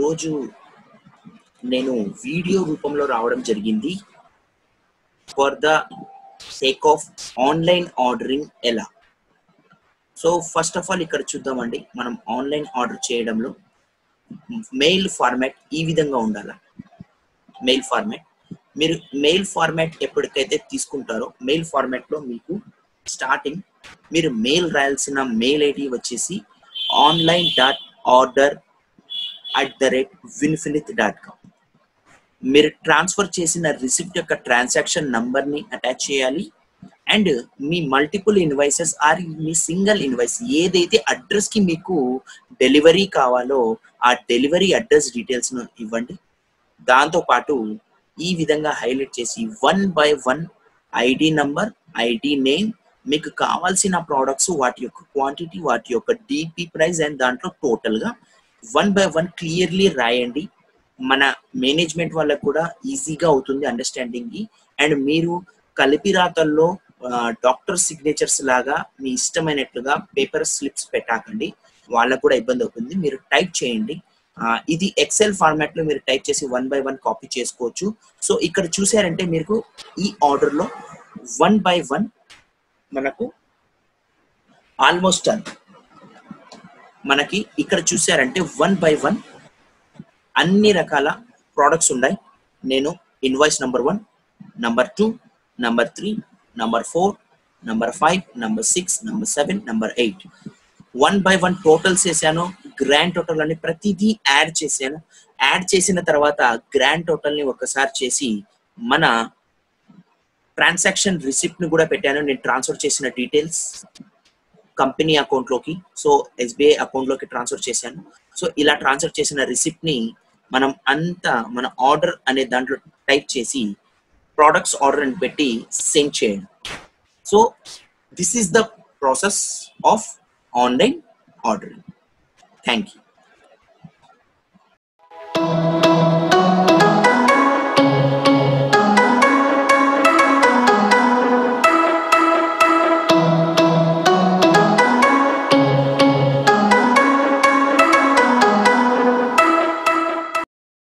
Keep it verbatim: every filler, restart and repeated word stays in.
ఈరోజు నేను వీడియో రూపంలో రావడం జరిగింది for the sake of online ordering ఎలా. సో ఫస్ట్ ఆఫ్ ఆల్ ఇక్కడ చూద్దామండి, మనం ఆన్లైన్ ఆర్డర్ చేయడంలో మెయిల్ ఫార్మాట్ ఈ విధంగా ఉండాలి. మెయిల్ ఫార్మాట్ మీరు మెయిల్ ఫార్మాట్ ఎప్పటికైతే తీసుకుంటారో మెయిల్ ఫార్మాట్లో మీకు స్టార్టింగ్ మీరు మెయిల్ రాయాల్సిన మెయిల్ ఐడి వచ్చేసి online dot order at the rate winfinith dot com. మీరు ట్రాన్స్ఫర్ చేసిన రిసిప్ట్ యొక్క ట్రాన్సాక్షన్ నంబర్ని అటాచ్ చేయాలి. అండ్ మీ మల్టిపుల్ ఇన్వాయిసెస్ ఆర్ మీ సింగిల్ ఇన్వాయిస్ ఏదైతే అడ్రస్కి మీకు డెలివరీ కావాలో ఆ డెలివరీ అడ్రస్ డీటెయిల్స్ను ఇవ్వండి. దాంతోపాటు ఈ విధంగా హైలైట్ చేసి one by one ID number, ID name, మీకు కావాల్సిన ప్రోడక్ట్స్, వాటి యొక్క క్వాంటిటీ, వాటి యొక్క డిపి ప్రైస్ అండ్ దాంట్లో టోటల్గా వన్ బై వన్ క్లియర్లీ రాయండి. మన మేనేజ్మెంట్ వాళ్ళకు కూడా ఈజీగా అవుతుంది అండర్స్టాండింగ్కి. అండ్ మీరు కలిపి రాతల్లో డాక్టర్ సిగ్నేచర్స్ లాగా మీ ఇష్టమైనట్లుగా పేపర్ స్లిప్స్ పెట్టాకండి, వాళ్ళకు కూడా ఇబ్బంది అవుతుంది. మీరు టైప్ చేయండి. ఇది ఎక్సెల్ ఫార్మాట్ లో మీరు టైప్ చేసి వన్ బై వన్ కాపీ చేసుకోవచ్చు. సో ఇక్కడ చూసారంటే మీకు ఈ ఆర్డర్ లో వన్ బై వన్ మనకు ఆల్మోస్ట్ డన్. మనకి ఇక్కడ చూసారంటే వన్ బై వన్ అన్ని రకాల ప్రోడక్ట్స్ ఉన్నాయి. నేను invoice number one, number two, number three, number four, number five, number six, number seven, number eight one by one totals చేశాను. గ్రాండ్ టోటల్ అని ప్రతిదీ యాడ్ చేశాను. యాడ్ చేసిన తర్వాత గ్రాండ్ టోటల్ ని ఒకసారి చేసి మన ట్రాన్సాక్షన్ రిసిప్ట్ ని కూడా పెట్టాను. నేను ట్రాన్స్ఫర్ చేసిన డీటెయిల్స్ కంపెనీ అకౌంట్ లోకి, సో ఎస్బీఐ అకౌంట్ లోకి ట్రాన్స్ఫర్ చేశాను. సో ఇలా ట్రాన్స్ఫర్ చేసిన రిసిప్ట్ ని మనం అంతా మన ఆర్డర్ అనే దాంట్లో టైప్ చేసి ప్రోడక్ట్స్ ఆర్డర్ అని పెట్టి సెండ్ చేయండి. So this is the process of online ordering. Thank you.